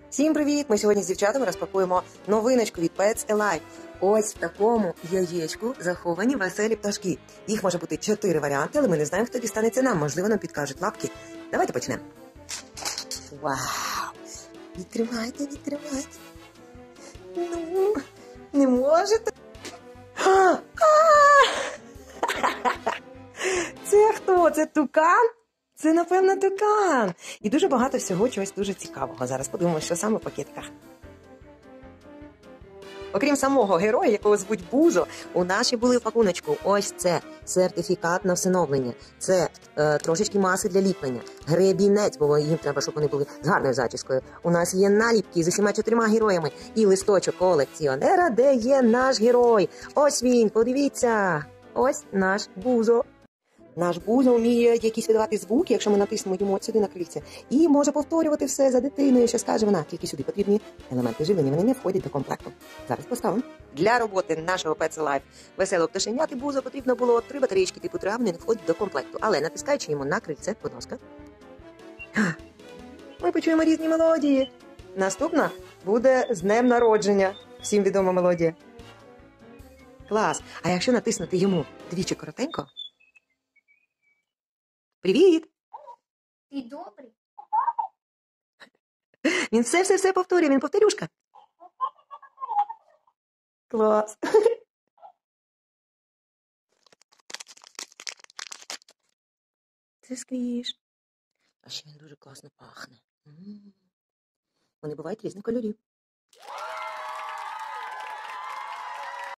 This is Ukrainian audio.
Всім привіт! Ми сьогодні з дівчатами розпакуємо новиночку від Pets Alive. Ось в такому яєчку заховані веселі пташки. Їх може бути 4 варіанти, але ми не знаємо, хто дістанеться нам. Можливо, нам підкажуть лапки. Давайте почнемо. Вау! Відкривайте, відкривайте. Ну, не можете? Це хто? Це тукан? Це, напевно, тукан. І дуже багато всього чогось дуже цікавого. Зараз подивимося, що саме в пакетках. Окрім самого героя, якого звуть Бузо, у нас ще були в пакуночку. Ось це сертифікат на всиновлення. Це трошечки маси для ліплення. Гребінець, бо їм треба, щоб вони були з гарною зачіскою. У нас є наліпки з усіма 4 героями. І листочок колекціонера, де є наш герой. Ось він, подивіться. Ось наш Бузо. Наш Бузо вміє якісь видавати звуки, якщо ми натиснемо йому сюди на крильце. І може повторювати все за дитиною, що скаже вона. Тільки сюди потрібні елементи живлення, вони не входять до комплекту. Зараз поставимо. Для роботи нашого Pets Alive веселого пташеняти Бузо потрібно було 3 батарейки типу травм, не входять до комплекту. Але натискаючи йому на крильце, будь ласка, ми почуємо різні мелодії. Наступна буде з днем народження. Всім відома мелодія. Клас! А якщо натиснути йому двічі коротенько? Привіт! Ти добрий? Він все повторює, він повторюшка. Клас. Це сквіш. А ще він дуже класно пахне. Вони бувають різних кольорів.